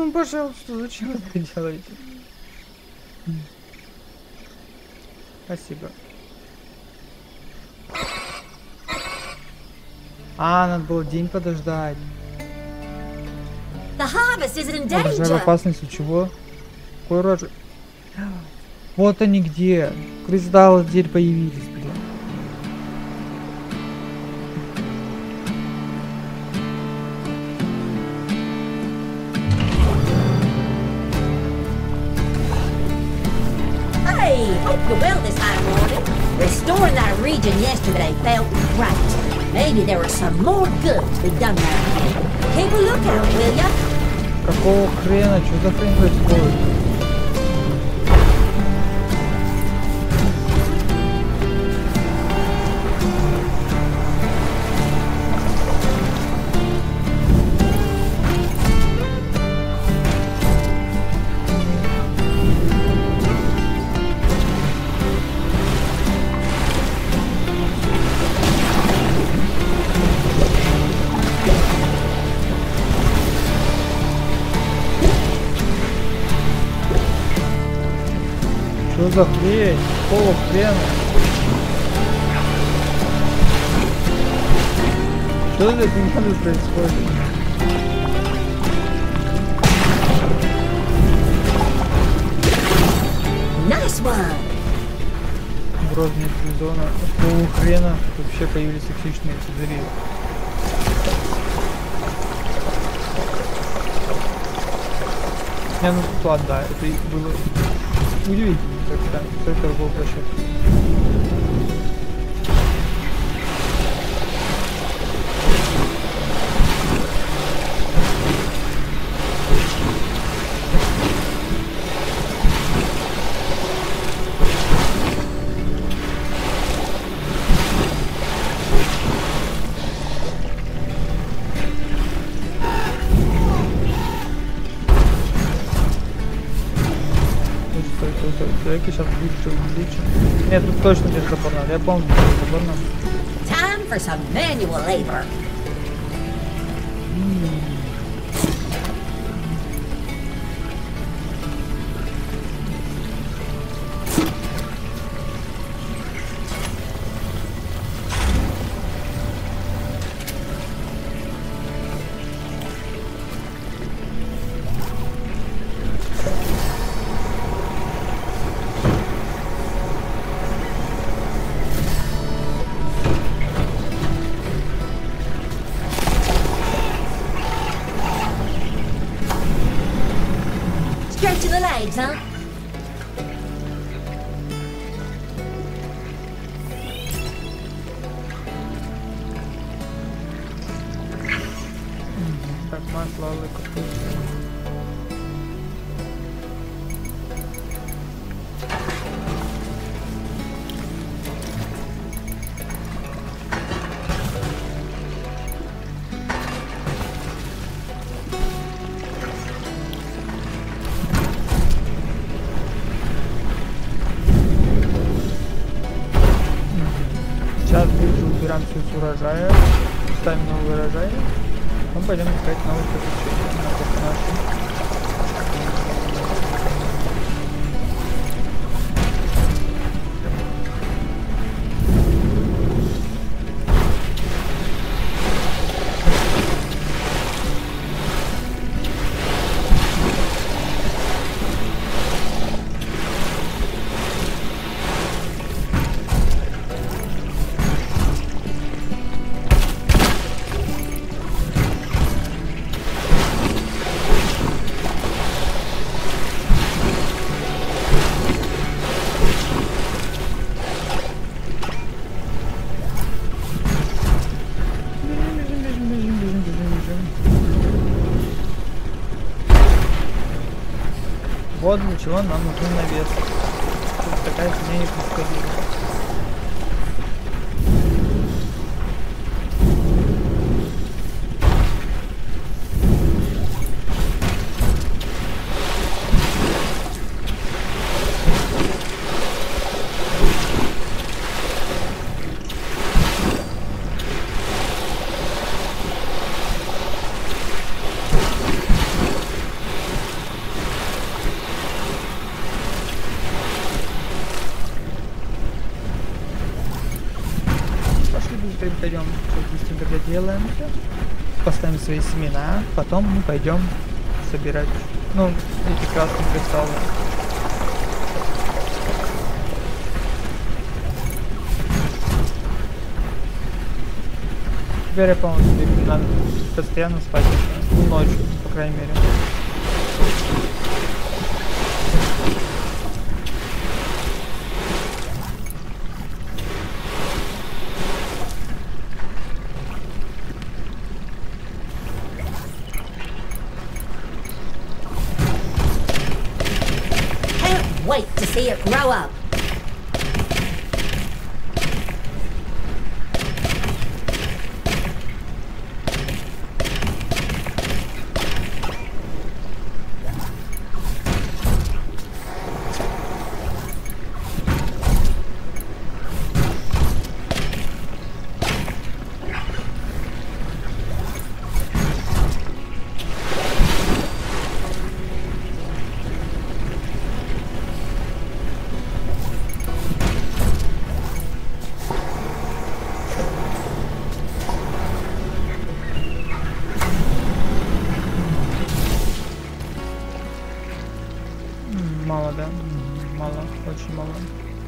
Ну, пожалуйста, зачем вы это делаете? Спасибо. Надо было день подождать. Урожай в опасности, чего? Какой урожай? Вот они где. Кристаллы теперь появились, блин. Hey, hope you're well this high morning. Restoring that region yesterday felt right. Maybe there was some more good to be done there. Keep a lookout, will ya? Какого хрена? Что за хрень происходит? Что за хрень? Какого хрена? Что здесь не надо происходит? Nice one. Грозная зона. Какого хрена вообще появились токсичные пузыри? Не, ну тут ладно, да, это было удивительно, как все это было прощать. Человеки сейчас будет все увеличено. Нет, тут точно без заборна. Я помню, без заборна. Time for some manual labor. Straight to the legs, huh? Так, масло, капуста. Сейчас быстро убираем все с урожая, ставим новый урожай, потом пойдем искать новые приключения. Вот для чего нам нужен навес. Тут такая фигня не происходила. быстренько пойдем, быстренько доделаемся, поставим свои семена, потом мы пойдем собирать, ну, эти красные кристаллы. Теперь я, по-моему, надо постоянно спать, ну, ночью, по крайней мере. Wait to see it grow up. Мало, да? Мало, очень мало.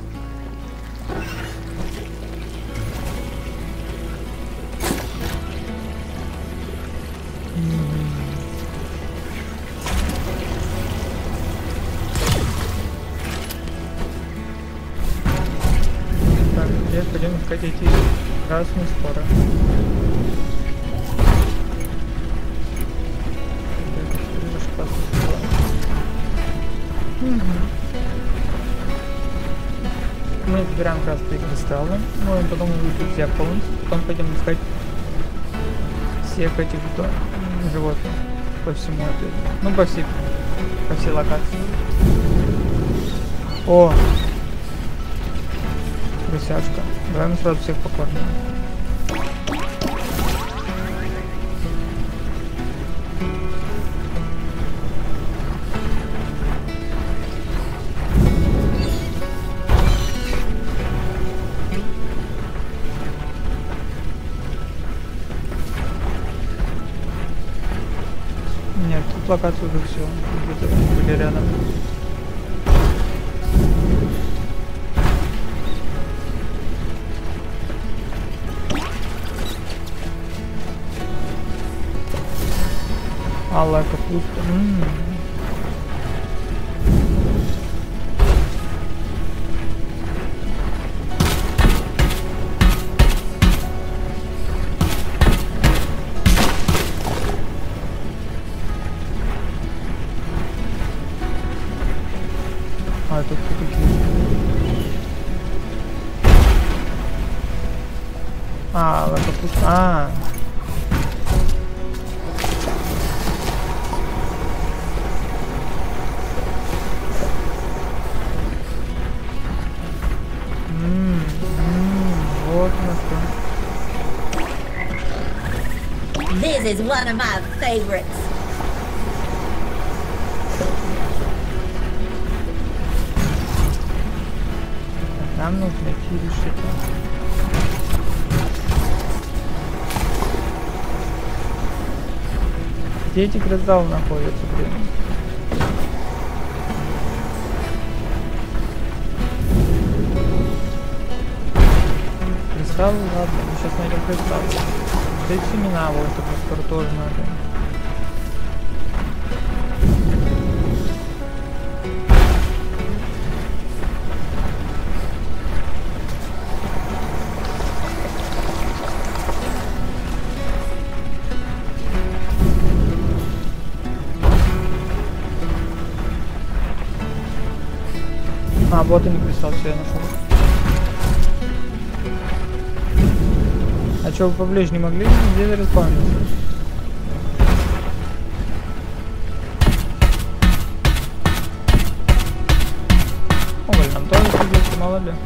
Так, теперь пойдем искать эти красные споры. Мы собираем красные кристаллы, мы потом увидим зеркало, потом пойдем искать всех этих животных по всему этой, ну по всей локации. О, присяжка. Давай мы сразу всех покормим. Нет, тут локацию уже все. Где-то были рядом. Алая капуста. А, тут какие? А, алая капуста. А. Вот на что. This is one of my favorites. Нам нужно идти решить. Где эти кристаллы находятся, блин? Кристаллы, ладно, мы сейчас найдем кристаллы. Эти семена, вот это тоже надо. А, вот и не кристалл, все, я нашел. А что, вы поближе не могли? Где-то респауниться? О, блин, нам тоже придется, мало ли.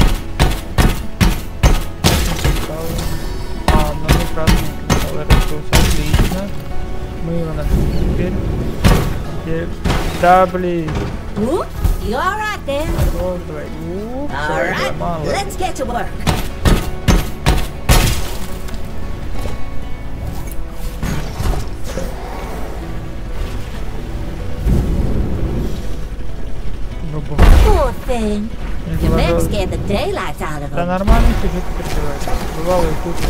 А, много красных кристаллов, Да, блин. Whoop, you all right there? Вот, давай. Уп, All давай, right, мало. let's get to work. Poor thing. The men scared the daylights out of Да him. нормально чуть-чуть переживает. Бывало и хуже.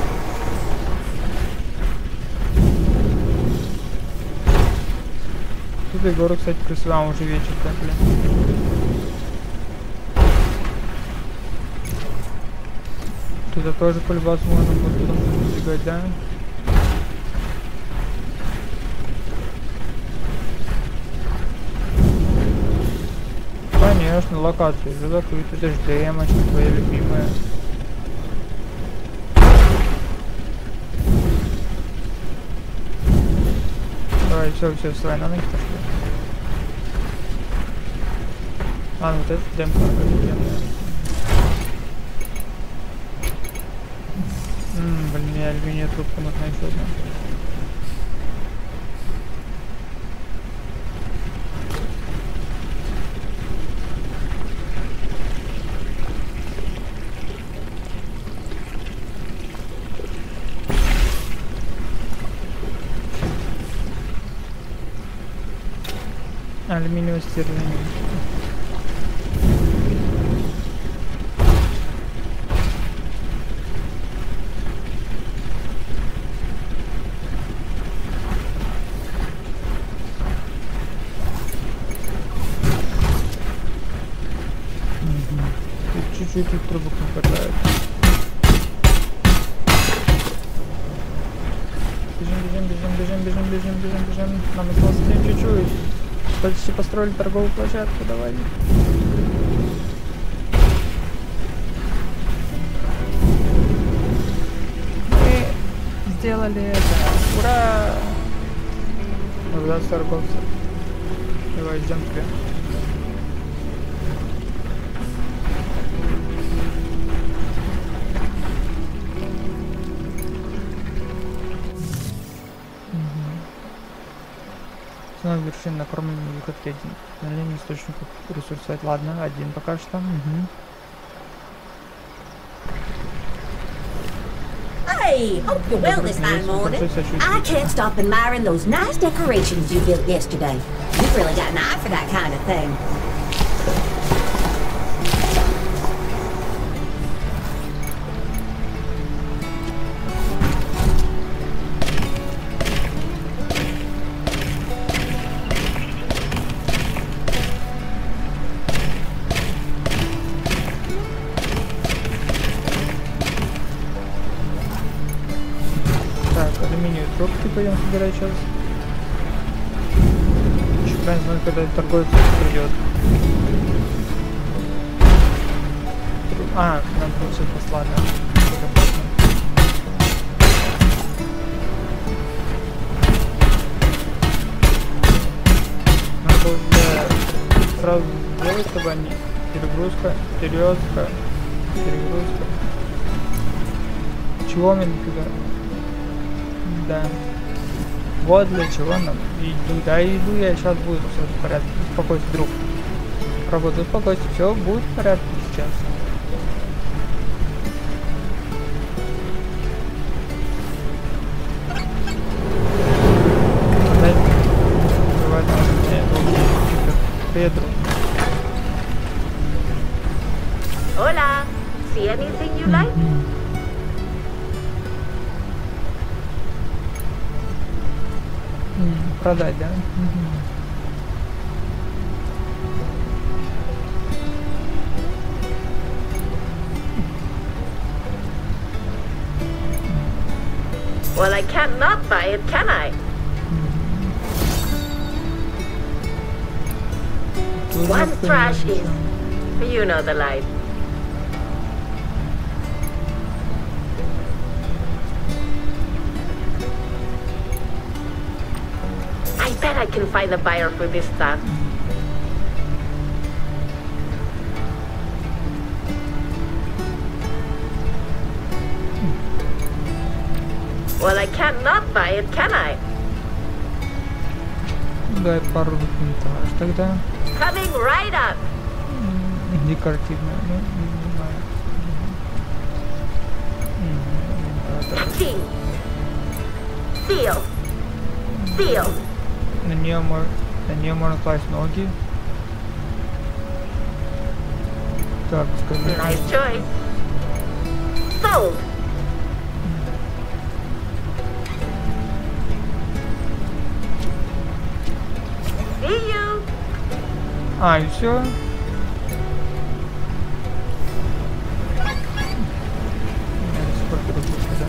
Тут и гору, кстати, красиво, уже вечер, да, блин. Туда тоже полюбаться можно будет потом забегать, да? Конечно, локация уже закрыта, это же демочка твоя любимая. Давай, все, вставай на ноги, пошли. Ладно, вот этот демка, блин, мне алюминиевая трубка нужна еще одна. Алюминиевый стержень. Тут чуть-чуть трубок не хватает. Бежим. Нам осталось чуть-чуть. Почти построили торговую площадку, давай. Мы сделали это. Ура! Тогда торговцы. Давай, ждем тебя. Цена вершин на кормлении выходки 1. На линии источников ресурсов. Ладно, 1 пока что. Hey, hope you're well this fine morning. I can't stop admiring those nice decorations you built yesterday. You've really got an eye for that kind of thing. Трубки пойдем собирать сейчас. Еще правильно знаю, когда торговец придет. А, нам просто послать, да? Надо было сразу сделать, чтобы они перегрузка. Чего мне никогда? Да. Вот для чего нам иду. Да, иду я, сейчас будет все в порядке. Успокойся, друг. Работа, успокойся, все будет в порядке сейчас. Давай, Педро. Hola. See anything you like? Продать, да? Well, I can't not buy it, can I? One trash is, you know the life. I bet I can find a buyer for this stuff. Well, I can't not buy it, can I? Дай пару винтаж тогда. Coming right up. Декоративная, ну, не знаю. King. Seal. Seal. На нее можно класть ноги. Так, скажи. Nice choice. Sold. See you. А, и все. Сколько рублей, да?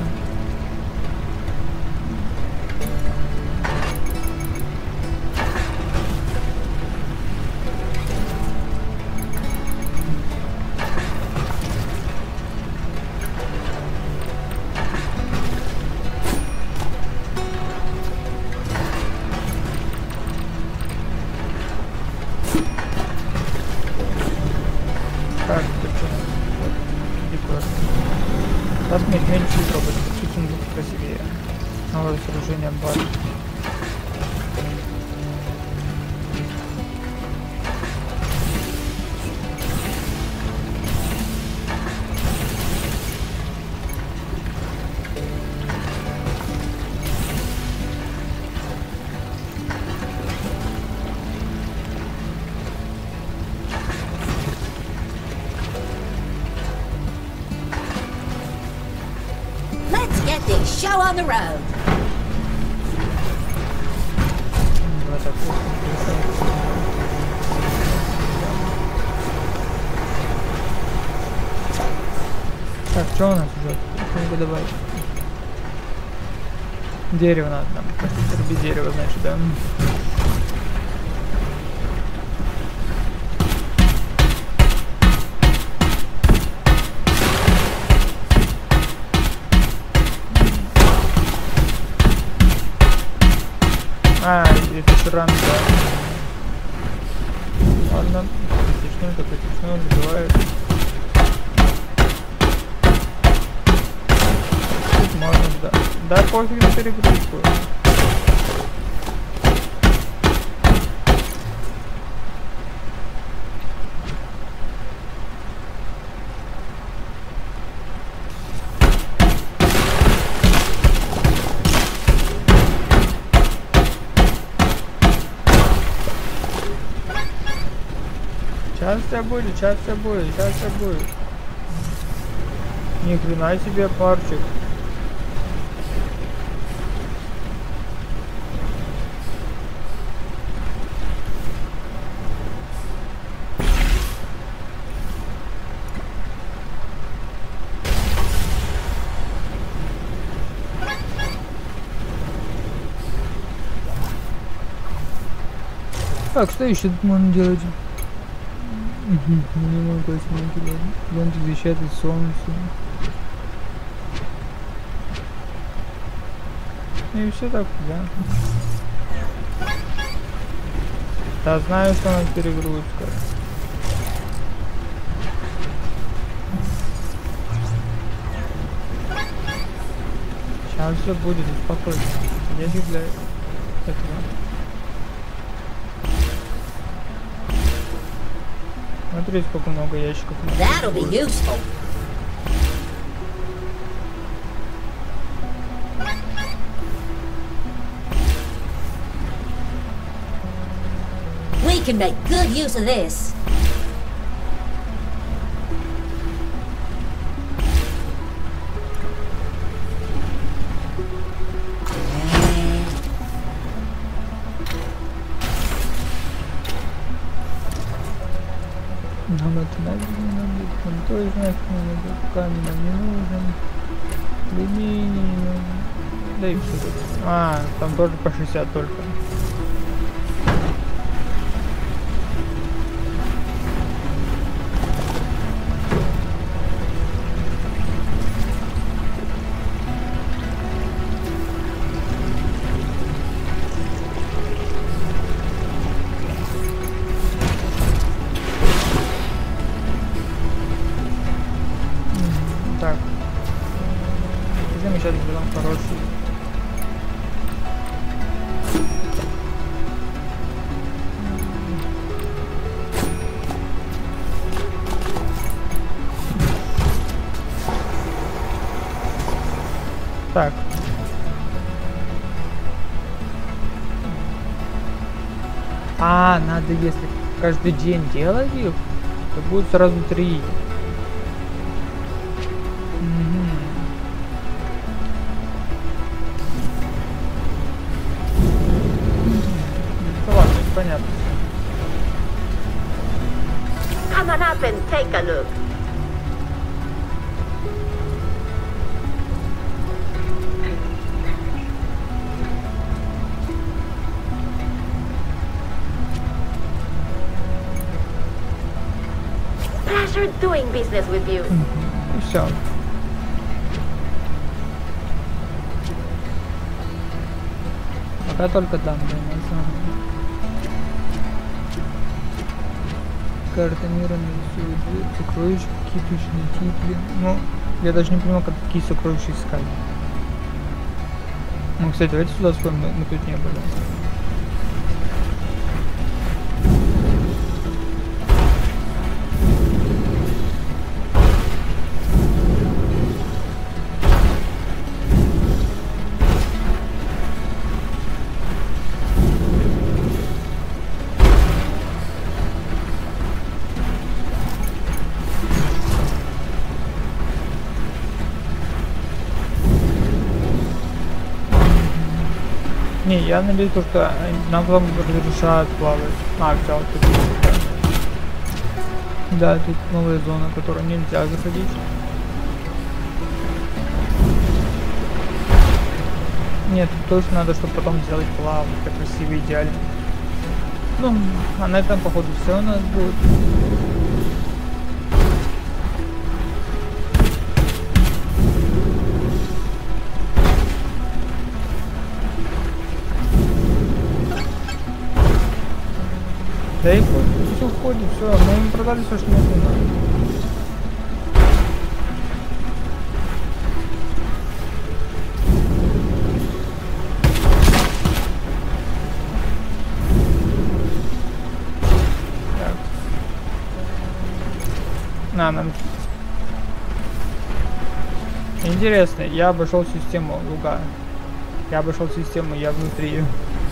Так, декор. Размер меньше робот, чуть он будет красивее. Новое сооружение базы. Let's get this show on the road. Вот так вот. Так, что у нас уже? Что-нибудь добавить? Дерево надо нам. Рубить дерево, значит, да? А, это ран, да. Ладно, критичную, то критичную забивает. Тут можно, да. Да, пофиг на перегрузку. Сейчас все будет, сейчас все будет, сейчас все будет. Ни хрена себе парчик. Так, что еще тут можно делать? Не могу посмотреть. Лента защищает от солнца. И все так, да. Да, знаю, что у нас перегрузка. Сейчас все будет, успокойся. Если для этого. Смотри, сколько много ящиков. That'll be useful. We can make good use of this. Нам это не надо, там тоже нафиг не надо, камень нам не нужен, алюминий не нужен, да и все тут. А, там тоже по 60 только. Так. Где мы сейчас берем хороший? Так. А, надо, если каждый день делать их, то будет сразу 3. Ну ладно, понятно. Come on up and take a look. Pleasure doing business with you. И все. Пока только там, да, на самом деле. Карта мира нарисует сокровища, какие-то еще найти, блин. Ну, я даже не понимаю, какие сокровища искать. Ну, кстати, давайте сюда сходим, мы тут не были. Не, я надеюсь, что нам потом разрешают плавать. А, все, тут. Да, тут новая зона, в которую нельзя заходить. Нет, тут точно надо, чтобы потом сделать плавать, как красиво, идеально. Ну, а на этом, походу, все у нас будет. Да и все уходит, все, мы им продали все, что нужно. Так. Нам... Интересно, я обошел систему луга. Я обошел систему, я внутри.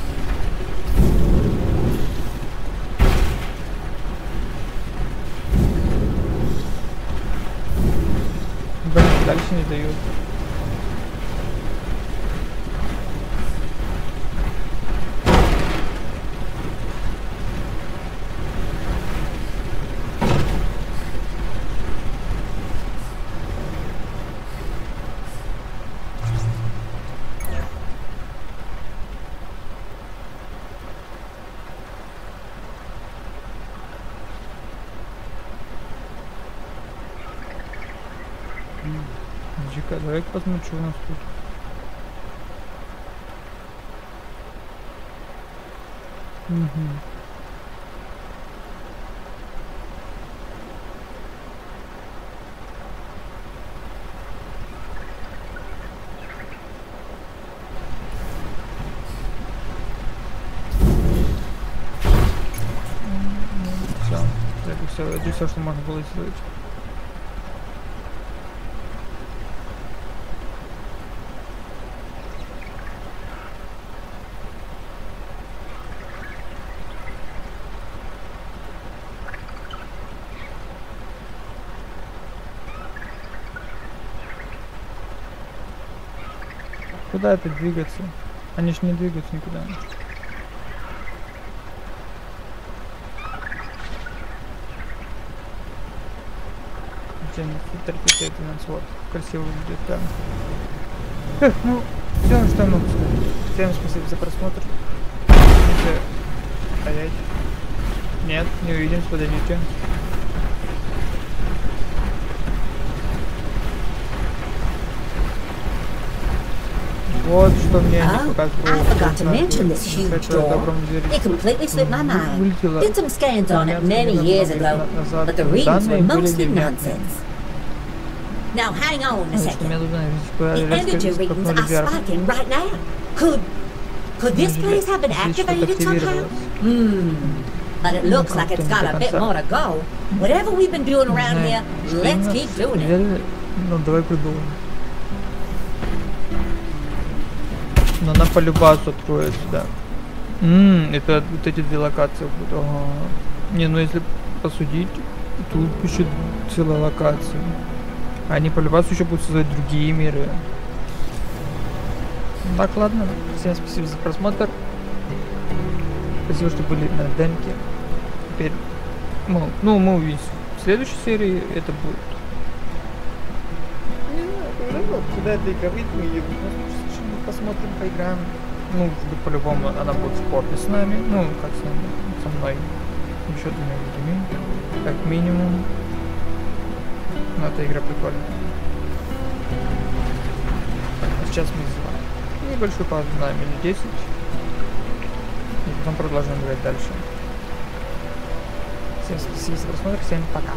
Дальше не дают. Давай посмотрим, что у нас тут. Все, это все, что можно было сделать. Куда это двигаться? Они ж не двигаются никуда. Фильтр вот красиво выглядит там. Ну, все, что я могу сказать. Всем спасибо за просмотр. Стоять. Нет, не увидимся, подождите. Вот что мне не показывало. I forgot to mention this huge door. It completely slipped my mind. Did some scans on it many years ago, but the readings were mostly nonsense. Now hang on a second. The energy readings are spiking right now. Could this place have been activated somehow? But it looks like it's got a bit more to go. Whatever we've been doing around here, let's keep doing it. Ну, давай придумаем. Но она по любасу откроется, да. Это вот эти две локации будут. Ага. Не, ну если посудить, тут еще целая локация. Они по любасу еще будут создавать другие миры. Так, ладно. Всем спасибо за просмотр. Спасибо, что были на демке. Теперь, мы увидим в следующей серии, это будет. Не знаю, куда эта игра выйдет, мы посмотрим, поиграем. Ну, по-любому она будет в копе с нами. Ну, как с нами, со мной. Еще двумя людьми. Как минимум. Но эта игра прикольная. А сейчас мы сделаем небольшую паузу на минут 10. И потом продолжим играть дальше. Всем спасибо за просмотр, всем пока.